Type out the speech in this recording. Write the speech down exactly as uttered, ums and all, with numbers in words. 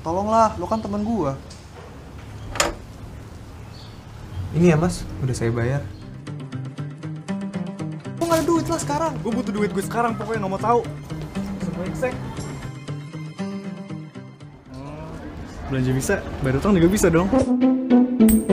Tolonglah, lo kan teman gua. Ini ya mas, udah saya bayar. Gue gak ada duit lah sekarang. Gue butuh duit gue sekarang, pokoknya gak mau tahu. Brengsek. Belanja bisa, bayar utang juga bisa dong.